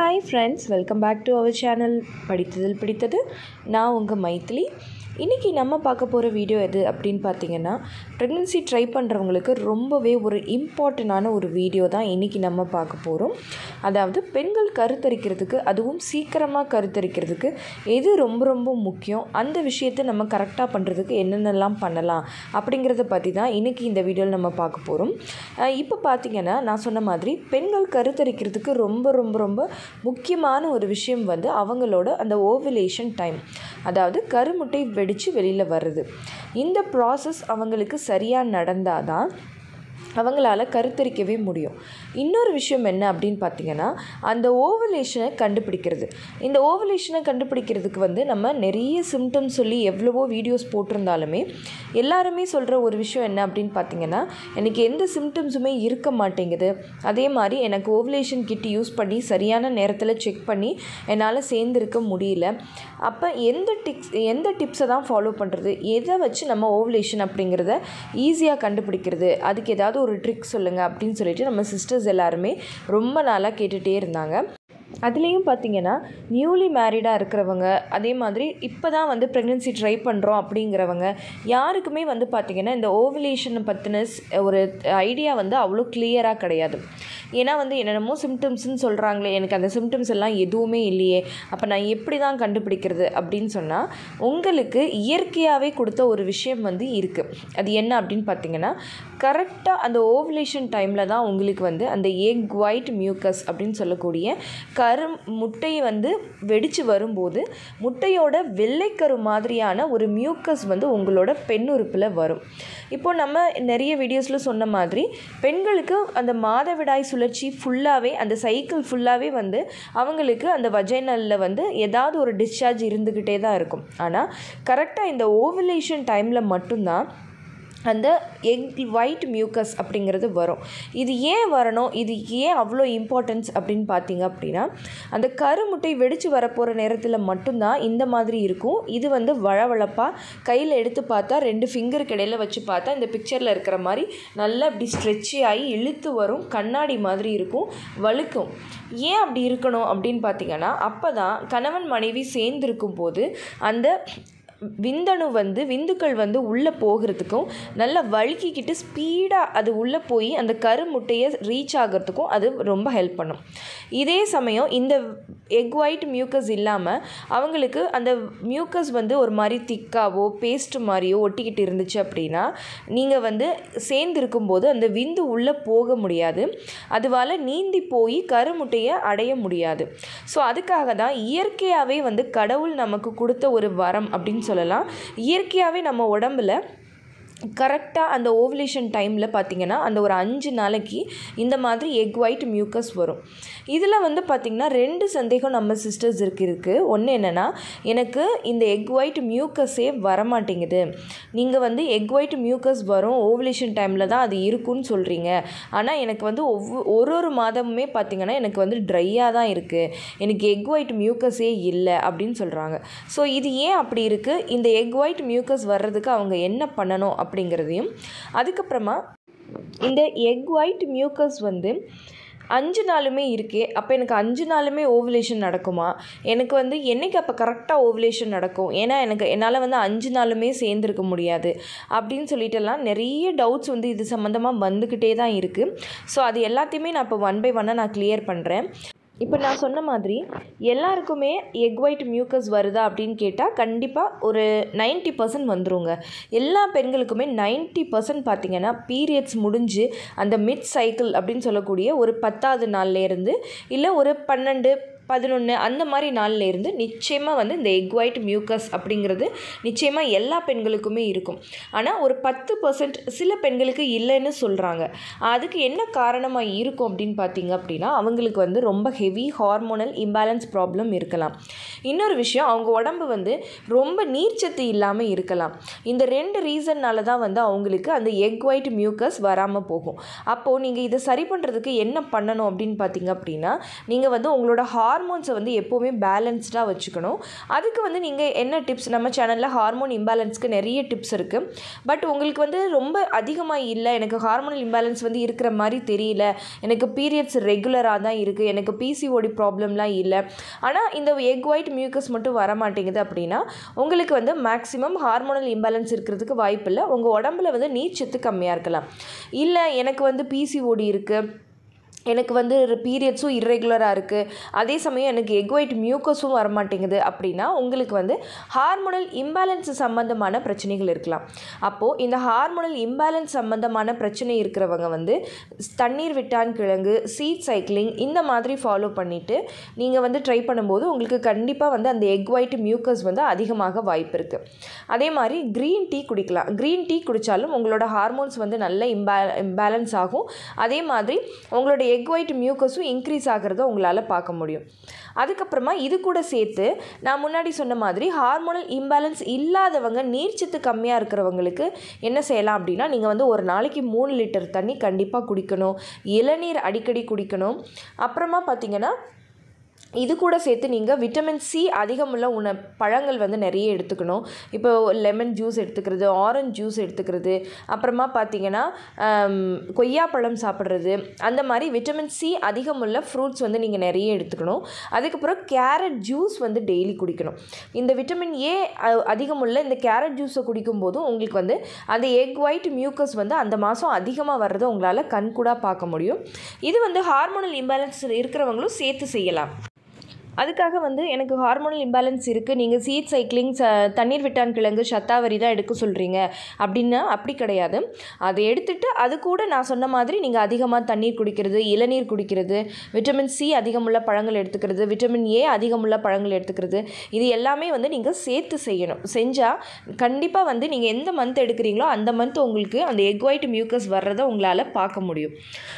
Hi friends, welcome back to our channel padithadhilpidithadhu. நான் உங்கள் மைத்திலி. இன்றைக்கி நம்ம பார்க்க போகிற வீடியோ எது அப்படின்னு பார்த்தீங்கன்னா, ப்ரெக்னென்சி ட்ரை பண்ணுறவங்களுக்கு ரொம்பவே ஒரு இம்பார்ட்டண்டான ஒரு வீடியோ தான் இன்றைக்கி நம்ம பார்க்க போகிறோம். அதாவது பெண்கள் கருத்தரிக்கிறதுக்கு, அதுவும் சீக்கிரமாக கருத்தரிக்கிறதுக்கு எது ரொம்ப ரொம்ப முக்கியம், அந்த விஷயத்தை நம்ம கரெக்டாக பண்ணுறதுக்கு என்னென்னலாம் பண்ணலாம் அப்படிங்கிறத பற்றி தான் இன்றைக்கி இந்த வீடியோவில் நம்ம பார்க்க போகிறோம். இப்போ பார்த்திங்கன்னா, நான் சொன்ன மாதிரி பெண்கள் கருத்தரிக்கிறதுக்கு ரொம்ப ரொம்ப ரொம்ப முக்கியமான ஒரு விஷயம் வந்து அவங்களோட அந்த ஓவுலேஷன் டைம், அதாவது கருமுட்டை வெடித்து வெளியில் வருது. இந்த ப்ராசஸ் அவங்களுக்கு சரியாக நடந்தால் தான் அவங்களால கருத்தரிக்கவே முடியும். இன்னொரு விஷயம் என்ன அப்படின்னு பார்த்திங்கன்னா, அந்த ஓவுலேஷனை கண்டுபிடிக்கிறது. இந்த ஓவுலேஷனை கண்டுபிடிக்கிறதுக்கு வந்து நம்ம நிறைய சிம்டம்ஸ் சொல்லி எவ்வளவோ வீடியோஸ் போட்டிருந்தாலுமே எல்லாருமே சொல்கிற ஒரு விஷயம் என்ன அப்படின்னு பார்த்திங்கன்னா, எனக்கு எந்த சிம்டம்ஸுமே இருக்க மாட்டேங்குது, அதே மாதிரி எனக்கு ஓவுலேஷன் கிட் யூஸ் பண்ணி சரியான நேரத்தில் செக் பண்ணி என்னால் சேர்ந்துருக்க முடியல. அப்போ எந்த டிப்ஸை தான் ஃபாலோ பண்ணுறது, எதை வச்சு நம்ம ஓவுலேஷன் அப்படிங்கிறத ஈஸியாக கண்டுபிடிக்கிறது, அதுக்கு ஏதாவது ஒரு ட்ரிக் சொல்லுங்கள் அப்படின்னு சொல்லிட்டு நம்ம சிஸ்டர்ஸ் எல்லாருமே ரொம்ப நாளாக கேட்டுகிட்டே இருந்தாங்க. அதுலேயும் பார்த்திங்கன்னா, நியூலி மேரிடாக இருக்கிறவங்க, அதே மாதிரி இப்போ தான் வந்து ப்ரெக்னென்சி ட்ரை பண்ணுறோம் அப்படிங்கிறவங்க யாருக்குமே வந்து பார்த்திங்கன்னா இந்த ஓவுலேஷனை பற்றின ஒரு ஐடியா வந்து அவ்வளோ கிளியராக கிடையாது. ஏன்னா வந்து என்னென்னமோ சிம்டம்ஸ்ன்னு சொல்கிறாங்களே, எனக்கு அந்த சிம்டம்ஸ் எல்லாம் எதுவுமே இல்லையே, அப்போ நான் எப்படி தான் கண்டுபிடிக்கிறது அப்படின்னு சொன்னால், உங்களுக்கு இயற்கையாகவே கொடுத்த ஒரு விஷயம் வந்து இருக்குது. அது என்ன அப்படின்னு பார்த்திங்கன்னா, கரெக்டாக அந்த ஓவுலேஷன் டைமில் தான் உங்களுக்கு வந்து அந்த எக் ஒயிட் மியூக்கஸ் அப்படின்னு சொல்லக்கூடிய முட்டையை வந்து வெடித்து வரும்போது முட்டையோட வெள்ளைக்கரு மாதிரியான ஒரு மியூக்கஸ் வந்து உங்களோட பெண் உறுப்பில் வரும். இப்போது நம்ம நிறைய வீடியோஸில் சொன்ன மாதிரி பெண்களுக்கு அந்த மாதவிடாய் சுழற்சி ஃபுல்லாகவே, அந்த சைக்கிள் ஃபுல்லாகவே வந்து அவங்களுக்கு அந்த வஜைனலில் வந்து ஏதாவது ஒரு டிஸ்சார்ஜ் இருந்துக்கிட்டே தான் இருக்கும். ஆனால் கரெக்டாக இந்த ஓவுலேஷன் டைமில் மட்டும்தான் அந்த எக் ஒயிட் மியூக்கஸ் அப்படிங்கிறது வரும். இது ஏன் வரணும், இது ஏன் அவ்வளோ இம்பார்ட்டன்ஸ் அப்படின்னு பார்த்தீங்க அப்படின்னா, அந்த கருமுட்டை வெடித்து வரப்போகிற நேரத்தில் மட்டும்தான் இந்த மாதிரி இருக்கும். இது வந்து வழவழப்பாக கையில் எடுத்து பார்த்தா 2 ஃபிங்கருக்கு இடையில் வச்சு பார்த்தா இந்த பிக்சரில் இருக்கிற மாதிரி நல்லா இப்படி ஸ்ட்ரெச்சி ஆகி இழுத்து வரும், கண்ணாடி மாதிரி இருக்கும், வழுக்கும். ஏன் அப்படி இருக்கணும் அப்படின்னு பார்த்திங்கன்னா, அப்போ தான் கணவன் மனைவி சேர்ந்துருக்கும் போது அந்த விந்துக்கள் வந்து உள்ளே போகிறதுக்கும் நல்லா வழுக்கிக்கிட்டு ஸ்பீடாக அது உள்ளே போய் அந்த கருமுட்டையை ரீச் ஆகிறதுக்கும் அது ரொம்ப ஹெல்ப் பண்ணும். இதே சமயம் இந்த எக் ஒயிட் மியூக்கஸ் இல்லாமல் அவங்களுக்கு அந்த மியூக்கஸ் வந்து ஒரு மாதிரி திக்காவோ பேஸ்ட் மாதிரியோ ஒட்டிக்கிட்டு இருந்துச்சு அப்படின்னா, நீங்கள் வந்து சேர்ந்துருக்கும்போது அந்த விந்து உள்ளே போக முடியாது, அதுவால் நீந்தி போய் கருமுட்டையை அடைய முடியாது. ஸோ அதுக்காக தான் இயற்கையாகவே வந்து கடவுள் நமக்கு கொடுத்த ஒரு வரம் அப்படின்னு சொல்லலாம். இயற்கையாகவே நம்ம உடம்பில் கரெக்டாக அந்த ஓவுலேஷன் டைமில் பார்த்திங்கன்னா அந்த ஒரு 5 நாளைக்கு இந்த மாதிரி எக் ஒயிட் மியூக்கஸ் வரும். இதில் வந்து பார்த்திங்கன்னா 2 சந்தேகம் நம்ம சிஸ்டர்ஸ் இருக்குது. ஒன்று என்னென்னா, எனக்கு இந்த எக் ஒயிட் மியூக்கஸே வரமாட்டேங்குது, நீங்கள் வந்து எக் ஒயிட் மியூக்கஸ் வரும் ஓவுலேஷன் டைமில் தான் அது இருக்குன்னு சொல்கிறீங்க, ஆனால் எனக்கு வந்து ஒரு மாதமுமே பார்த்திங்கன்னா எனக்கு வந்து ட்ரையாக தான் இருக்குது, எனக்கு எக் ஒயிட் மியூக்கஸே இல்லை அப்படின்னு சொல்கிறாங்க. ஸோ இது ஏன் அப்படி இருக்குது, இந்த எக் ஒயிட் மியூக்கஸ் வர்றதுக்கு அவங்க என்ன பண்ணணும் அப்படிங்கிறதையும், அதுக்கப்புறமா இந்த எக் ஒயிட் மியூக்கஸ் வந்து 5 நாளுமே இருக்கே, அப்போ எனக்கு 5 நாளுமே ஓவுலேஷன் நடக்குமா, எனக்கு வந்து என்றைக்கு அப்போ கரெக்டாக ஓவுலேஷன் நடக்கும், ஏன்னா என்னால் வந்து 5 நாளுமே சேர்ந்துருக்க முடியாது அப்படின்னு சொல்லிட்டுலாம் நிறைய டவுட்ஸ் வந்து இது சம்மந்தமாக வந்துக்கிட்டே தான் இருக்குது. ஸோ அது எல்லாத்தையுமே நான் இப்போ 1 by 1 நான் கிளியர் பண்ணுறேன். இப்போ நான் சொன்ன மாதிரி எல்லாருக்குமே எக் ஒயிட் மியூக்கஸ் வருதா அப்படின்னு கேட்டால் கண்டிப்பாக ஒரு 90% வந்துருங்க. எல்லா பெண்களுக்குமே 90% பார்த்திங்கன்னா பீரியட்ஸ் முடிஞ்சு அந்த மிட் சைக்கிள் அப்படின்னு சொல்லக்கூடிய ஒரு 10ஆவது நாள்லேருந்து இல்லை ஒரு 12, 11 அந்த மாதிரி நாள்லேருந்து நிச்சயமாக வந்து இந்த எக் ஒயிட் மியூக்கஸ் அப்படிங்கிறது நிச்சயமாக எல்லா பெண்களுக்குமே இருக்கும். ஆனால் ஒரு 10% சில பெண்களுக்கு இல்லைன்னு சொல்கிறாங்க. அதுக்கு என்ன காரணமாக இருக்கும் அப்படின்னு பார்த்திங்க அப்படின்னா, அவங்களுக்கு வந்து ரொம்ப ஹெவி ஹார்மோனல் இம்பேலன்ஸ் ப்ராப்ளம் இருக்கலாம். இன்னொரு விஷயம், அவங்க உடம்பு வந்து ரொம்ப நீர்ச்சத்து இல்லாமல் இருக்கலாம். இந்த 2 ரீசன்னால தான் வந்து அவங்களுக்கு அந்த எக் ஒயிட் மியூக்கஸ் வராமல் போகும். அப்போது நீங்கள் இதை சரி பண்ணுறதுக்கு என்ன பண்ணணும் அப்படின்னு பார்த்திங்க அப்படின்னா, நீங்கள் வந்து உங்களோட ஹார்மோன்ஸை வந்து எப்போவுமே பேலன்ஸ்டாக வச்சுக்கணும். அதுக்கு வந்து நீங்கள் என்ன டிப்ஸ், நம்ம சேனலில் ஹார்மோன் இம்பேலன்ஸ்க்கு நிறைய டிப்ஸ் இருக்குது. பட் உங்களுக்கு வந்து ரொம்ப அதிகமாக இல்லை, எனக்கு ஹார்மோனல் இம்பேலன்ஸ் வந்து இருக்கிற மாதிரி தெரியல, எனக்கு பீரியட்ஸ் ரெகுலராக தான் இருக்குது, எனக்கு பிசிஓடி ப்ராப்ளம்லாம் இல்லை, ஆனால் இந்த எக் ஒயிட் மியூக்கஸ் மட்டும் வர மாட்டேங்குது அப்படின்னா உங்களுக்கு வந்து மேக்ஸிமம் ஹார்மோனல் இம்பேலன்ஸ் இருக்கிறதுக்கு வாய்ப்பு இல்லை. உங்கள் உடம்புல வந்து நீர்ச்சத்து கம்மியாக இருக்கலாம். இல்லை எனக்கு வந்து பிசிஓடி இருக்குது, எனக்கு வந்து பீரியட்ஸும் இர்ரெகுலராக இருக்குது, அதே சமயம் எனக்கு எக் ஒயிட் மியூக்கஸும் வரமாட்டேங்குது அப்படின்னா உங்களுக்கு வந்து ஹார்மோனல் இம்பேலன்ஸ் சம்மந்தமான பிரச்சனைகள் இருக்கலாம். அப்போது இந்த ஹார்மோனல் இம்பேலன்ஸ் சம்மந்தமான பிரச்சனை இருக்கிறவங்க வந்து தண்ணீர் விட்டான் கிழங்கு, சீட் சைக்கிளிங் இந்த மாதிரி ஃபாலோ பண்ணிவிட்டு நீங்கள் வந்து ட்ரை பண்ணும்போது உங்களுக்கு கண்டிப்பாக வந்து அந்த எக் ஒயிட் மியூக்கஸ் வந்து அதிகமாக வாய்ப்பு இருக்குது. அதே மாதிரி க்ரீன் டீ குடிக்கலாம். க்ரீன் டீ குடித்தாலும் உங்களோட ஹார்மோன்ஸ் வந்து நல்ல இம்பேலன்ஸ் ஆகும். அதே மாதிரி உங்களோட எக் ஒயிட் மியூக்கஸும் இன்க்ரீஸ் ஆகிறத உங்களால் பார்க்க முடியும். அதுக்கப்புறமா இது கூட சேர்த்து நான் முன்னாடி சொன்ன மாதிரி ஹார்மோனல் இம்பேலன்ஸ் இல்லாதவங்க, நீர்ச்சத்து கம்மியாக இருக்கிறவங்களுக்கு என்ன செய்யலாம் அப்படின்னா நீங்கள் வந்து ஒரு நாளைக்கு 3 லிட்டர் தண்ணி கண்டிப்பாக குடிக்கணும். இளநீர் அடிக்கடி குடிக்கணும். அப்புறமா பார்த்திங்கன்னா இது கூட சேர்த்து நீங்கள் விட்டமின் சி அதிகமுள்ள பழங்கள் வந்து நிறைய எடுத்துக்கணும். இப்போ லெமன் ஜூஸ் எடுத்துக்கிறது, ஆரஞ்ச் ஜூஸ் எடுத்துக்கிறது, அப்புறமா பார்த்திங்கன்னா கொய்யாப்பழம் சாப்பிட்றது, அந்த மாதிரி விட்டமின் சி அதிகமுள்ள ஃப்ரூட்ஸ் வந்து நீங்கள் நிறைய எடுத்துக்கணும். அதுக்கப்புறம் கேரட் ஜூஸ் வந்து டெய்லி குடிக்கணும். இந்த விட்டமின் ஏ அதிகமுள்ள இந்த கேரட் ஜூஸை குடிக்கும்போதும் உங்களுக்கு வந்து அந்த எக் ஒயிட் மியூக்கஸ் வந்து அந்த மாதம் அதிகமாக வர்றதை உங்களால் கண்கூடாக பார்க்க முடியும். இது வந்து ஹார்மோனல் இம்பேலன்ஸ் இருக்கிறவங்களும் சேர்த்து செய்யலாம். அதுக்காக வந்து எனக்கு ஹார்மோனல் இம்பேலன்ஸ் இருக்குது, நீங்கள் சீட் சைக்கிளிங், தண்ணீர் விட்டான் கிழங்கு, சத்தாவரி தான் எடுக்க சொல்கிறீங்க அப்படின்னா அப்படி கிடையாது. அதை எடுத்துகிட்டு அது கூட நான் சொன்ன மாதிரி நீங்கள் அதிகமாக தண்ணீர் குடிக்கிறது, இளநீர் குடிக்கிறது, விட்டமின் சி அதிகமுள்ள பழங்கள் எடுத்துக்கிறது, விட்டமின் ஏ அதிகமுள்ள பழங்கள் எடுத்துக்கிறது, இது எல்லாமே வந்து நீங்கள் சேர்த்து செய்யணும். செஞ்சால் கண்டிப்பாக வந்து நீங்கள் எந்த மந்த் எடுக்கிறீங்களோ அந்த மந்த் உங்களுக்கு அந்த எக் ஒயிட் மியூக்கஸ் வர்றதை உங்களால் பார்க்க முடியும்.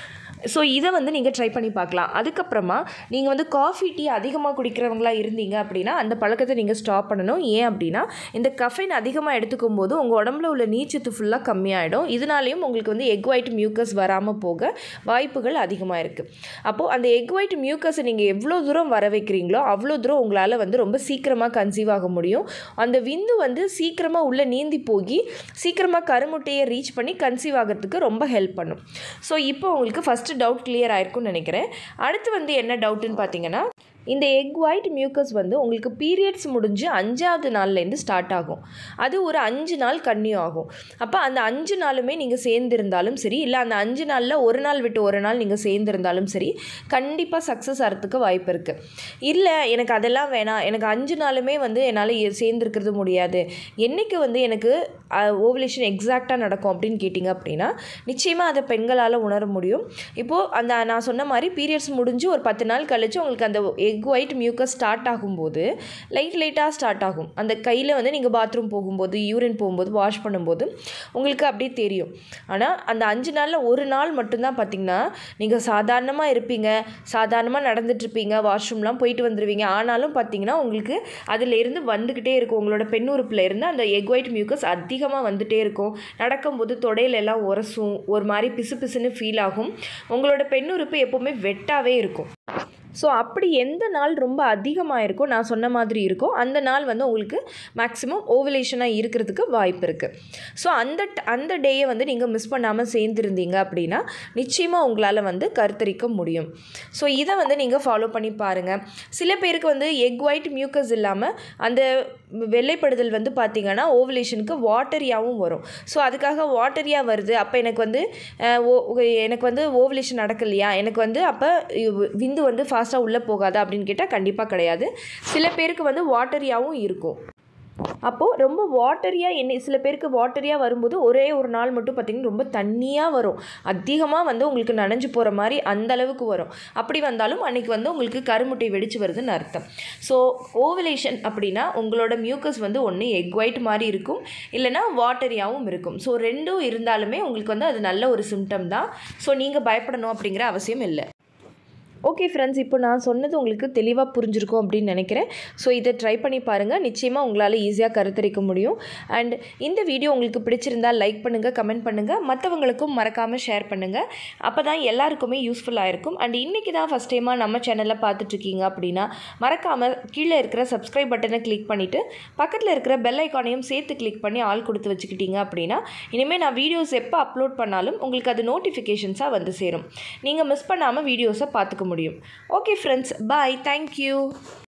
ஸோ இதை வந்து நீங்கள் ட்ரை பண்ணி பார்க்கலாம். அதுக்கப்புறமா நீங்கள் வந்து காஃபி டீ அதிகமாக குடிக்கிறவங்களா இருந்தீங்க அப்படின்னா அந்த பழக்கத்தை நீங்கள் ஸ்டாப் பண்ணணும். ஏன் அப்படின்னா இந்த கஃபைன் அதிகமாக எடுத்துக்கும் போது உங்கள் உடம்புல உள்ள நீர்ச்சத்து ஃபுல்லாக கம்மியாகிடும். இதனாலேயும் உங்களுக்கு வந்து எக் ஒயிட் மியூக்கஸ் வராமல் போக வாய்ப்புகள் அதிகமாக இருக்குது. அப்போது அந்த எக் ஒயிட் மியூக்கஸை நீங்கள் எவ்வளோ தூரம் வர வைக்கிறீங்களோ அவ்வளோ தூரம் உங்களால் வந்து ரொம்ப சீக்கிரமாக கன்சீவ் ஆக முடியும். அந்த விந்து வந்து சீக்கிரமாக உள்ளே நீந்தி போய் சீக்கிரமாக கருமுட்டையை ரீச் பண்ணி கன்சீவ் ஆகிறதுக்கு ரொம்ப ஹெல்ப் பண்ணும். ஸோ இப்போ உங்களுக்கு ஃபஸ்ட்டு டவுட் கிளியர் ஆயிருக்கும்னு நினைக்கிறேன். அடுத்து வந்து என்ன டவுட்டுன்னு பார்த்தீங்கன்னா, இந்த எக் ஒயிட் மியூக்கஸ் வந்து உங்களுக்கு பீரியட்ஸ் முடிஞ்சு 5ஆவது நாள்லேருந்து ஸ்டார்ட் ஆகும். அது ஒரு 5 நாள் கன்டினியூ ஆகும். அப்போ அந்த 5 நாளுமே நீங்கள் சேர்ந்துருந்தாலும் சரி, இல்லை அந்த 5 நாளில் ஒரு நாள் விட்டு ஒரு நாள் நீங்கள் சேர்ந்துருந்தாலும் சரி, கண்டிப்பாக சக்ஸஸ் ஆகிறதுக்கு வாய்ப்பு இருக்குது. இல்லை எனக்கு அதெல்லாம் வேணாம், எனக்கு 5 நாளுமே வந்து என்னால் சேர்ந்துருக்கிறது முடியாது, என்றைக்கு வந்து எனக்கு ஓவலேஷன் எக்ஸாக்டாக நடக்கும் அப்படின்னு கேட்டிங்க அப்படின்னா நிச்சயமாக அதை பெண்களால் உணர முடியும். இப்போது அந்த நான் சொன்ன மாதிரி பீரியட்ஸ் முடிஞ்சு ஒரு 10 நாள் கழிச்சு உங்களுக்கு அந்த எக் ஒயிட் மியூக்கஸ் ஸ்டார்ட் ஆகும்போது லைட்டாக ஸ்டார்ட் ஆகும். அந்த கையில் வந்து நீங்கள் பாத்ரூம் போகும்போது, யூரின் போகும்போது, வாஷ் பண்ணும்போது உங்களுக்கு அப்படியே தெரியும். ஆனால் அந்த 5 நாளில் ஒரு நாள் மட்டும்தான் பார்த்திங்கன்னா நீங்கள் சாதாரணமாக இருப்பீங்க, சாதாரணமாக நடந்துட்டுருப்பீங்க, வாஷ்ரூம்லாம் போயிட்டு வந்துடுவீங்க. ஆனாலும் பார்த்திங்கன்னா உங்களுக்கு அதிலேருந்து வந்துக்கிட்டே இருக்கும், உங்களோட பெண் உறுப்பில் இருந்து அந்த எக் ஒயிட் மியூக்கஸ் அதிகமாக வந்துகிட்டே இருக்கும். நடக்கும்போது தொடையிலெல்லாம் உரசும், ஒரு மாதிரி பிசு பிசுன்னு ஃபீல் ஆகும். உங்களோட பெண் உறுப்பு எப்போவுமே வெட்டாகவே இருக்கும். ஸோ அப்படி எந்த நாள் ரொம்ப அதிகமாக இருக்கோ, நான் சொன்ன மாதிரி இருக்கோ, அந்த நாள் வந்து உங்களுக்கு மேக்ஸிமம் ஓவலேஷனாக இருக்கிறதுக்கு வாய்ப்பு இருக்குது. ஸோ அந்த டேயை வந்து நீங்கள் மிஸ் பண்ணாமல் சேர்ந்துருந்தீங்க அப்படின்னா நிச்சயமாக உங்களால் வந்து கருத்தரிக்க முடியும். ஸோ இதை வந்து நீங்கள் ஃபாலோ பண்ணி பாருங்கள். சில பேருக்கு வந்து எக் ஒயிட் மியூக்கஸ் இல்லாமல் அந்த வெள்ளைப்படுதல் வந்து பார்த்திங்கன்னா ஓவலேஷனுக்கு வாட்டரியாகவும் வரும். ஸோ அதுக்காக வாட்டரியாக வருது, அப்போ எனக்கு வந்து ஓவலேஷன் நடக்கலையா, எனக்கு வந்து அப்போ விந்து வந்து ஃபாஸ்ட்டாக உள்ளே போகாதா அப்படின்னு கேட்டால் கண்டிப்பாக கிடையாது. சில பேருக்கு வந்து வாட்டரியாகவும் இருக்கும். அப்போது ரொம்ப வாட்டரியாக சில பேருக்கு வாட்டரியாக வரும்போது ஒரே ஒரு நாள் மட்டும் பார்த்திங்கன்னா ரொம்ப தண்ணியாக வரும், அதிகமாக வந்து உங்களுக்கு நனைஞ்சு போகிற மாதிரி அந்த அளவுக்கு வரும். அப்படி வந்தாலும் அன்றைக்கி வந்து உங்களுக்கு கருமுட்டை வெடிச்சு வருதுன்னு அர்த்தம். ஸோ ஓவலேஷன் அப்படின்னா உங்களோட மியூக்கஸ் வந்து ஒன்று எக் ஒயிட் மாதிரி இருக்கும், இல்லைனா வாட்டரியாகவும் இருக்கும். ஸோ ரெண்டும் இருந்தாலுமே உங்களுக்கு வந்து அது நல்ல ஒரு சிம்டம் தான். ஸோ நீங்கள் பயப்படணும் அப்படிங்கிற அவசியம் இல்லை. ஓகே ஃப்ரெண்ட்ஸ், இப்போ நான் சொன்னது உங்களுக்கு தெளிவாக புரிஞ்சிருக்கும் அப்படின்னு நினைக்கிறேன். ஸோ இதை ட்ரை பண்ணி பாருங்கள். நிச்சயமாக உங்களால் ஈஸியாக கருத்தரிக்க முடியும். அண்ட் இந்த வீடியோ உங்களுக்கு பிடிச்சிருந்தால் லைக் பண்ணுங்கள், கமெண்ட் பண்ணுங்கள், மற்றவங்களுக்கும் மறக்காமல் ஷேர் பண்ணுங்கள். அப்போ தான் எல்லாருக்குமே யூஸ்ஃபுல்லாக இருக்கும். அண்ட் இன்றைக்கி தான் ஃபஸ்ட் டைமாக நம்ம சேனலில் பார்த்துட்ருக்கீங்க அப்படின்னா மறக்காமல் கீழே இருக்கிற சப்ஸ்கிரைப் பட்டனை கிளிக் பண்ணிவிட்டு பக்கத்தில் இருக்கிற பெல் ஐக்கானையும் சேர்த்து கிளிக் பண்ணி ஆல் கொடுத்து வச்சுக்கிட்டீங்க அப்படின்னா இனிமேல் நான் வீடியோஸ் எப்போ அப்லோட் பண்ணாலும் உங்களுக்கு அது நோட்டிஃபிகேஷன்ஸாக வந்து சேரும். நீங்கள் மிஸ் பண்ணாமல் வீடியோஸை பார்த்துக்க முடியும். Okay friends, bye. Thank you.